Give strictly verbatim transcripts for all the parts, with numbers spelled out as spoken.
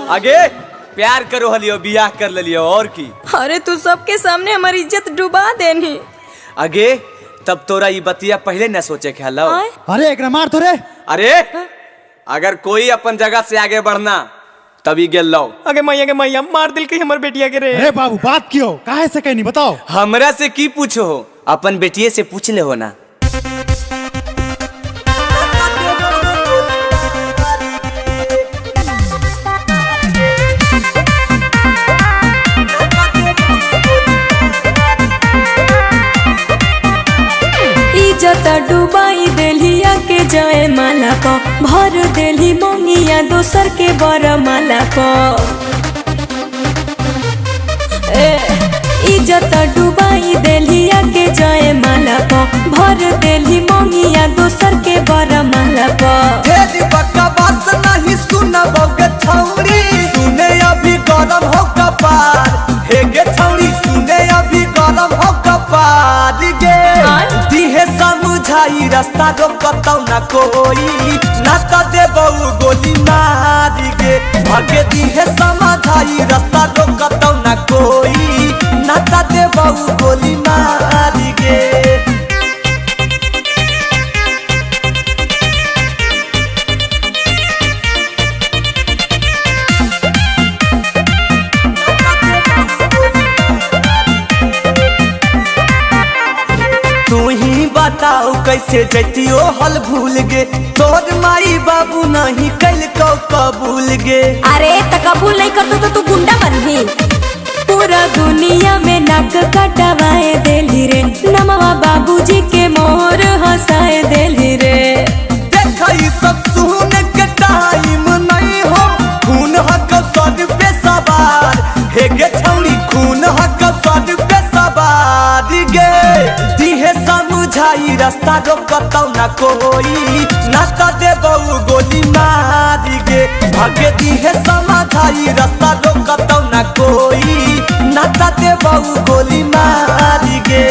आगे प्यार करो हलियो बियाह कर लियो और की। अरे तू सबके सामने हमारी इज्जत डुबा देनी। आगे तब तोरा ये बतिया पहले न सोचे ख्याल। अरे एक मार तो रे। अरे अगर कोई अपन जगह से आगे बढ़ना तभी गेल लो। अगे मैया के मैया मार दिल के हमर बेटिया के रे। अरे बाबू बात क्यों काहे से कहीं नहीं बताओ। हमरा से की पूछो हो अपन बेटिये से पूछ ले हो ना। इज्जत डुबाई देलिया के जाए माला को भर देली मोंगिया दोसर के बर माला को। इज्जत डुबाई देलिया के जाए माला को भर देली मोंगिया दोसर के बर माला को। बकवास नहीं सुनबोगे छौरी सुने अभी गरम हो कपार। हे गे छौरी सुने अभी गरम हो कपार गे। दिहे समझाई रास्ता रोकतौ ना कोई ना तो देबौ गोली मारी गे। भागे दिहे समझाई रास्ता रोकतौ ना कोई ना तो देबौ गोली मारी गे। बताओ कैसे जैतियो हल भूल गे तोर माई बाबू नहीं कैल को कबूल गे। अरे त कबूल नहीं करतो तो तू गुंडा बनही। पूरा दुनिया में नाक कटवाए देली रे नमवा बाबूजी के मोर हंसाए देली रे। देखई सब सुन के टाइम नहीं हो खून हक सर पे सवार। हे गे छौरी खून हक सर पे सवार गे। दिहे समझाई रास्ता रोकतौ ना कोई ना तो देबौ गोली मारी गे। भागे दिहे समझाई रास्ता रोकतौ ना कोई ना तो देबौ गोली मारी गे।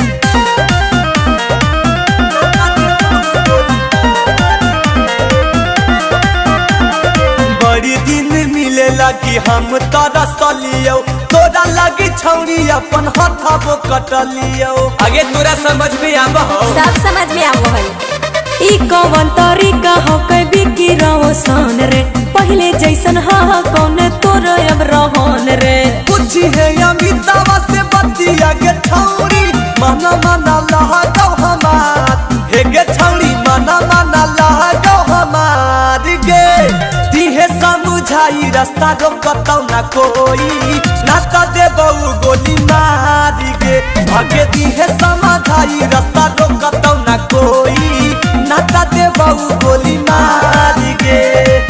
बड़ी दिन मिलेला कि हम तोरा सलियो तोरा लगी छौरी अपन हथबो कटलियो। आगे तोरा समझ में आबो हो सब समझ में आबो है। ई कौन तरीका हो के बिकी रहो सन रे पहले जैसन हा कौन तोरा अब रहन रे। पूछी है अमितावा से बतिया गे छौरी मना मना लहगौ हमार। हे गे छौरी मना मना लहगौ हमार गे। दिहे समझाई रास्ता रोकतौ ना कोई ना तो देबौ गोली मारी गे। भागे दिहे समझाई रास्ता रोकतौ ना कोई ना तो देबौ गोली मारी गे।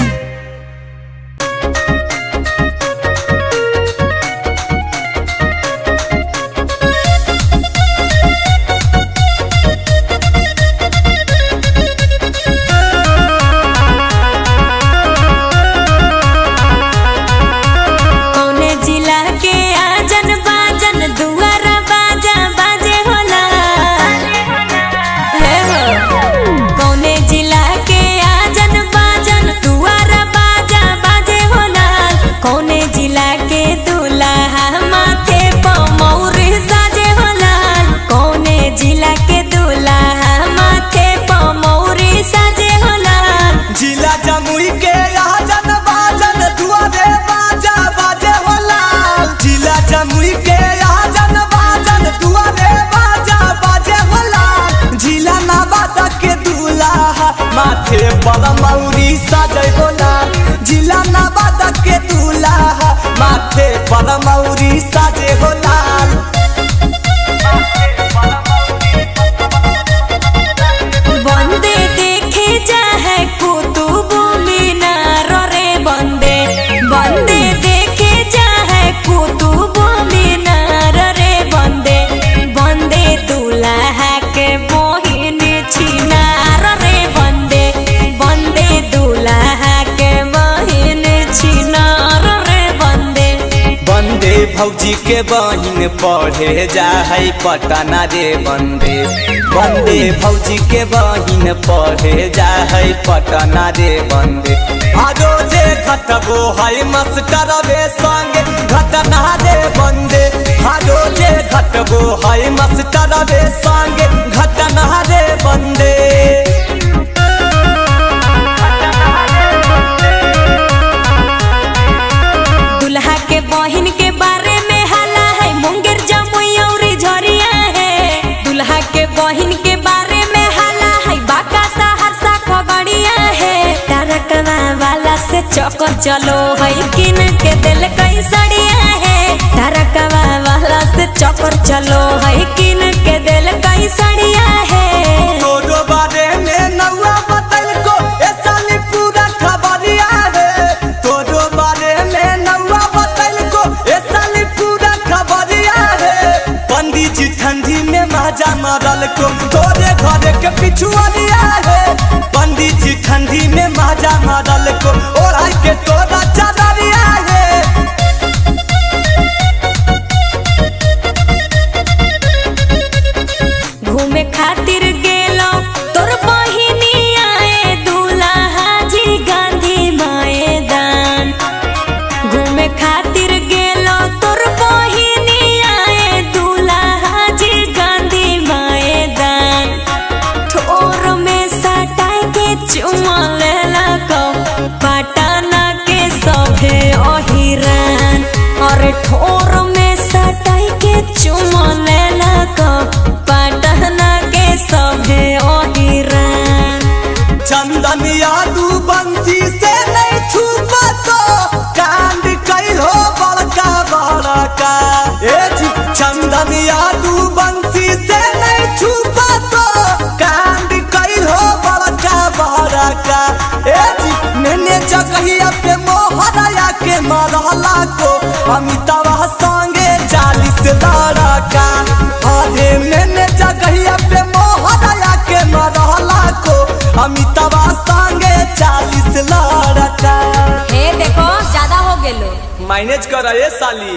माथे बलमौरी साजै होला जिला नवादा के दूल्हा माथे बलमौरी साजे होला। बंदे देखे जा है कुतुब मीनार रे बंदे बंदे देखे जा है कुतुब मीनार रे बंदे बंदे दूल्हा के बहिन छिनार रे बंदे बंदे दूल्हा के बहिन छिनार रे बंदे। बंदे भौजी के बहिन पढ़े जा है पटना रे बंदे बंदे भौजी के बहिन पढ़े जा है पटना रे बंदे आजो जे घटबो है मास्टर वे संगे घटना रे बंदे आजो जे घटबो है मास्टर वे संगे घटना रे बंदे दुल्हा के बहिन के बारे में हाला है मुंगेर जमुई और झरिया है दुल्हा के बहिन के बारे में हाला है बाका सहरसा खगड़िया है तारकवा वाला से चक्कर चलो है किन के दिल कई सड़िया है तारकवा वाला से चक्कर चलो है किन के दिल कई सड़िया है तोरो बारे में नौआ बतल को ऐसा नहीं पूरा खबरिया है तोरो बारे में नौआ बतल को ऐसा नहीं पूरा खबरिया है पंडित जी ठंडी में माजा मारल को तोरे घर के पिछुआरिया है पंडित जी ठंडी में माजा मारल को और आई के तोरा चादरिया है घूमे खातिर गेलो तोर बहिनी आए दूल्हा जी गांधी मैदान घूमे खातिर गेलो तोर बहिनी आए दूल्हा जी गांधी मैदान ठोर में सटाई के चुमा लेला को पटना के सभे ओहिरान और ठोर में सटाई के चुमा लेला को पटना के सभे ओहिरान चंदन यादू बंसी से नहीं छुपा तो कांड कैलो बड़का बड़का ए जी चंदन यादू बंसी से नहीं छुपा तो कांड कैलो बड़का बड़का ए जी मैंने जगहिया पे मोहराया के मारला को अमिताभ संगे चालीस लड़का अरे मैंने जगहिया पे मोहराया के मारला को अमिताभ संगे चालीस लड़का हे देखो ज्यादा हो गेलो मैनेज कर ये साली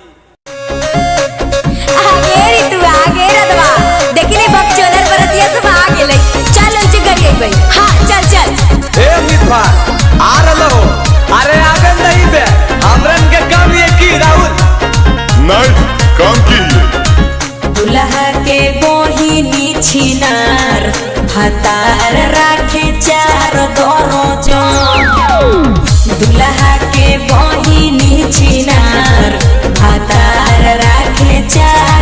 आगे रे तू आगे रदवा देखिले बकचोदर बरतिया सब आ गेलै चल उनसे करिए भाई हां चल चल ए मिठा आ रलो अरे आगे नहीं बे हमरन के काम ये की राहुल नहीं काम की दुल्हा के बहिनी छिनार भतार राखे चार दरोजन दुल्हा के बहिनी छिनार भतार राखे चार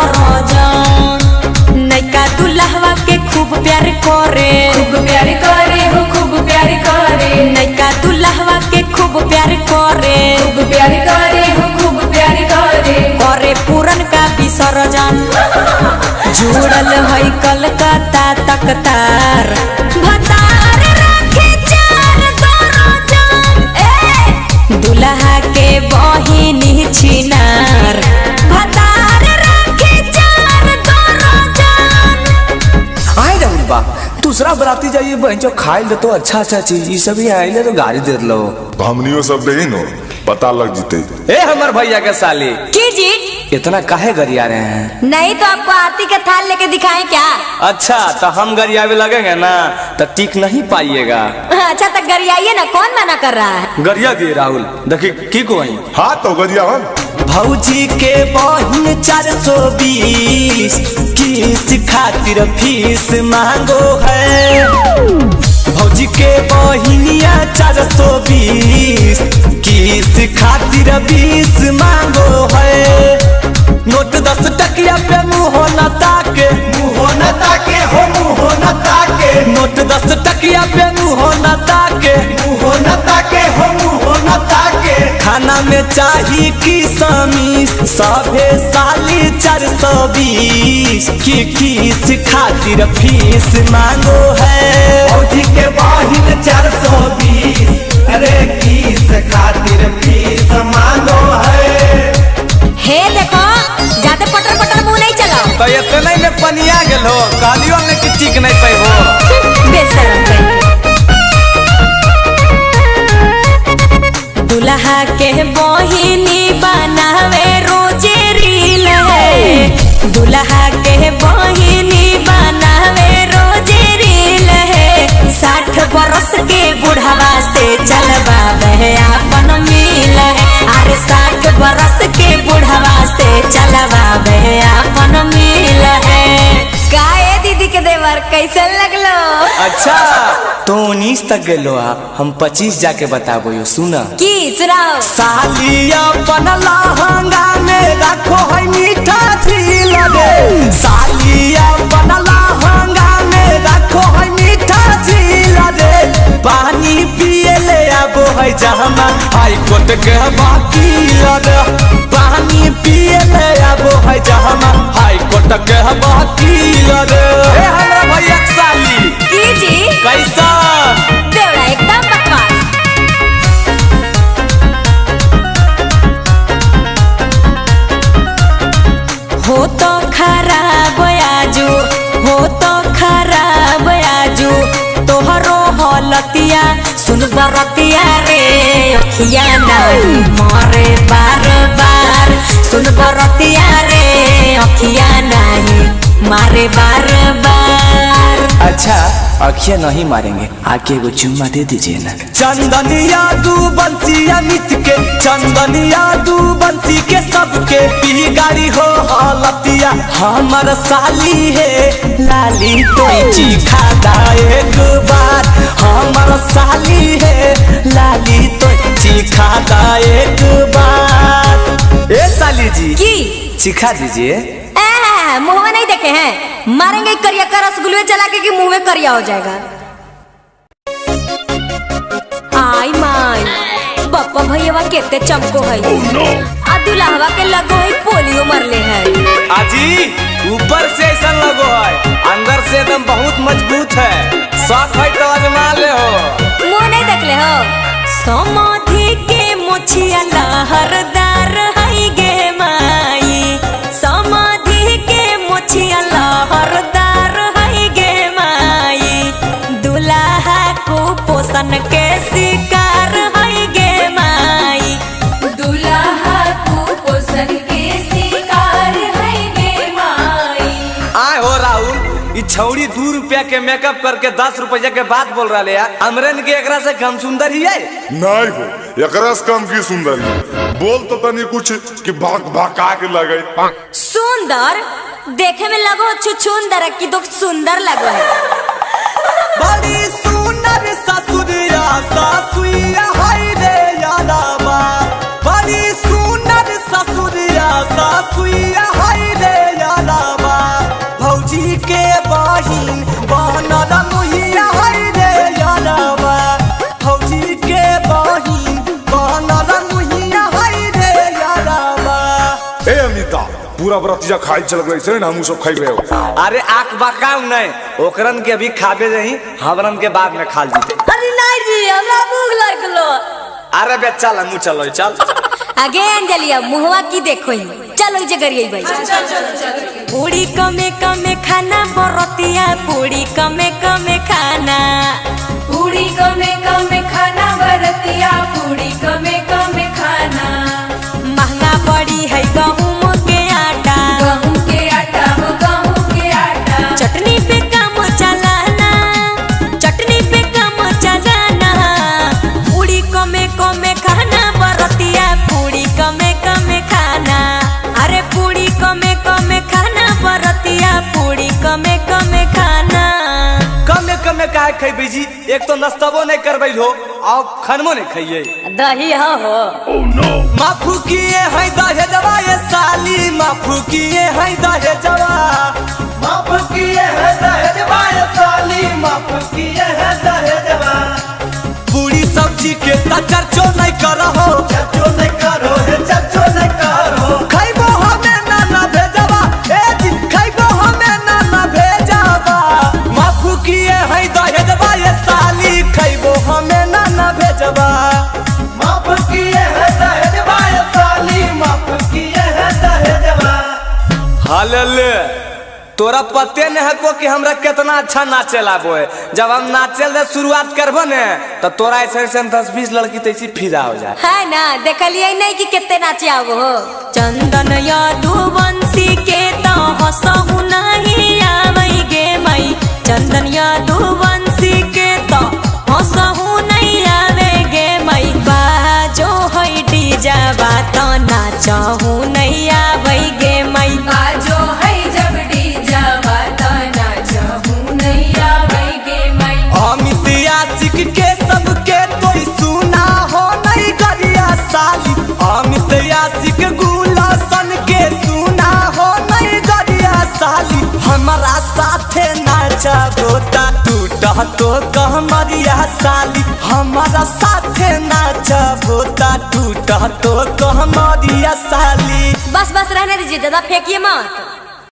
दरोजन नैका दुल्हवा के खूब प्यार करे खूब प्यार करे हो खूब प्यार करे नैका दुल्हवा के खूब प्यार करे खूब प्यार करे हो खूब प्यार करे करे पूरन का विसर्जन जुड़ल है कलकत्ता तक तार भतार राखे चार दरोजन ए दुल्हा के बहिनी छिनार भतार राखे चार दरोजन आए राहुल बा दूसरा बराती जाइए बहन जो खाए ले तो अच्छा अच्छा चीज ये सभी आए तो गाड़ी दे लो हमनियो सब दे नो पता लग जीते ए हमर भैया के साली जी जी इतना काहे गरिया रहे हैं नहीं तो आपको आरती का थाल लेके दिखाएं क्या अच्छा तो हम गरियावे लगेंगे ना तो टीक नहीं पाइएगा अच्छा तक गरियाइए ना कौन मना कर रहा है गरिया दिए राहुल देखिए की को वही हाँ तो गरिया हम भौजी के बहिन चार सौ बीस किस खातिर फीस मांगो है भौजी के बहिनिया चार सौ बीस किस खातिर बीस मांगो है नोट दस टकिया पे मुँह न ताके मुँह न ताके हो मुँह न ताके नोट दस टकिया पे मुँह न ताके मुँह न ताके हो मुँह न ताके खाना में चाही की समी सभे साली चार सौ बीस की किस खातिर फीस मांगो है भौजी के बहिन चार सौ बीस अरे किस खातिर फीस मांगो है हे देखो ज्यादा पटर पटर मुंह नहीं चलाओ तो इतना ही में पनिया गेल हो कहलियो ने कि टिक नहीं पाई हो बेशरम कहीं दुल्हा के बहिनी बनावे रोजे रील है। दुल्हा के बहिनी बनावे रोजे रील है। साठ बरस के बुढ़ावा से चलवावे अपन मिल है। अरे साठ बरस के बुढ़ावा से चलवावे अपन मिल है। काहे दीदी के देवर कैसे लगलो? अच्छा तो उन्नीस तक गेलो आ, हम पच्चीस जाके बताबो यो सुना की सुनाओ। सालिया बनला हंगा में रखो है मीठा झील रे। सालिया बनला हंगा में रखो है मीठा झील रे। पानी पिए ले आबो है जहमा हाई कोर्ट के वकील रे। पानी पिए ले आबो है जहमा हाई कोर्ट के वकील रे। ए हमरा भैया साली की जी कैसा देवड़ा एकदम बकवास। हो तो खराब आजू हो तो खराब आजू तोहरो हलतिया सुन बरतिया रे। अखिया नहीं मारे बार बार सुन बरतिया रे। अखिया नहीं मारे बार बार। अच्छा अखिया नहीं मारेंगे, आके एगो चुम्मा दे दीजिए ना। चंदनिया दू बंसिया मित के चंदनिया दू बंसी के सबके पी गाड़ी हो हालतिया हमर साली है लाली तो चीखा दा एक बार। हमर साली है लाली तो चीखा दा एक बार। ए साली जी की चिखा दीजिए। मुँह में नहीं देखे हैं, मारेंगे करिया का रसगुल्ले चला के कि मुंह में करिया हो जाएगा। आई माई पप्पा भैया केते चमको है। oh, no. आ दुल्हवा के लगो है पोलियो मरले है। आजी ऊपर से ऐसा लगो है, अंदर से एकदम बहुत मजबूत है। साथ है तो आजमा ले हो। मुँह नहीं देख ले हो। समाधि के मोछिया लहरदार है गे माई। समाधि के मोछिया लहरदार है गे माई। दुल्हा को पोषण के शिकार है गे माई। दुल्हा को पोषण के शिकार है गे माई। आए हो राहुल, ये छौड़ी दो रुपया के मेकअप करके दस रुपया के बात बोल रहा है। अमरन के एकरा से कम सुंदर ही है? नहीं हो एकरा से कम की सुंदर बोल तो तनी कुछ कि भाग भागा के लगे। सुंदर देखे में लगो छुछुंदर की तो सुंदर लगो है। बड़ी सुंदर ससुरिया सासुइया हाय रे यादाबा। बड़ी सुंदर ससुरिया सासुइया हाय रे यादाबा। भौजी के बहिन बनर मुहिया हाय रे यादाबा। भौजी के बहिन बनर मुहिया हाय रे यादाबा। ए अमिता पूरा बरतिया खाई चल गई से ना, हम सब खाई रहे हो। अरे आँख बकाऊ नहीं, ओकरन के अभी खाबे नहीं, हमरन के बाद में खा जीते। अरे नहीं जी हमरा भूख लगलो। अरे बे चल हमू चलो चल। आगे अंजलिया मुहवा की देखो ही चलो जे करिए भाई। चल चल चल। पूरी कमे कमे खाना बरतिया पूरी कमे कमे खाना। पूरी कमे कमे खाना बरतिया पूरी कमे कमे खाना। महंगा पड़ी है गहूम के आटा। गहूम के आटा हो गहूम के आटा। चटनी पे काम चलाना चटनी पे काम चलाना। पूरी कमे कमे खाना बरतिया पूरी कमे कमे खाना। अरे पूरी कमे कमे खाना बरतिया पूरी कमे कमे खाना। कमे कमे काहे खइबे जी? एक तो नाश्ताबो नहीं करबै हो और खनमो नहीं खाइए। दही हो हो। oh, no. माफू किए है दहेजवा ये साली माफू किए है दहेजवा। माफू किए है दहेजवा ये साली माफू किए है दहेजवा। पूरी सब्जी के त चर्चो नहीं करहो चर्चो नहीं करो हे चर्चो नहीं करो। खइबो हमें ना ना भेजवा ए दिन खइबो हमें ना ना भेजवा। माफू किए है दहेजवा ये साली खइबो हमें ना ना भेजवा। माफ किए है दहेजवा ये साली माफ किए है दहेजवा। हाले तोरा पते नहीं है को कि हमरा कितना अच्छा नाचे लाबो है। जब हम नाचे ले शुरुआत करबो ने तो तोरा ऐसे ऐसे दस बीस लड़की तैसी फिदा हो जाए है ना। देखलिए नहीं कि कितने नाचे आवो हो। चंदन यदुवंशी के तो हंसहु नहीं आवई गे मई। चंदन यदुवंशी के तो हंसहु नहीं आवे गे मई। बाजो है डीजा बात नाचहु नहीं आवई गे मई। बाजो है जब डीजा बात नाचहु नहीं आवई गे मई। अमित आशिक के सबके कोई सुना हो नहीं गरिया साली। अमित आशिक गुलशन के सुना हो नहीं गरिया साली। हमारा साथे नाचबो ता टूटा तो कहमरिया साली। हमारा साथे नाचबो ता टूटा तो कहमरिया साली। बस बस रहने दीजिए, ज्यादा फेंकिए मत।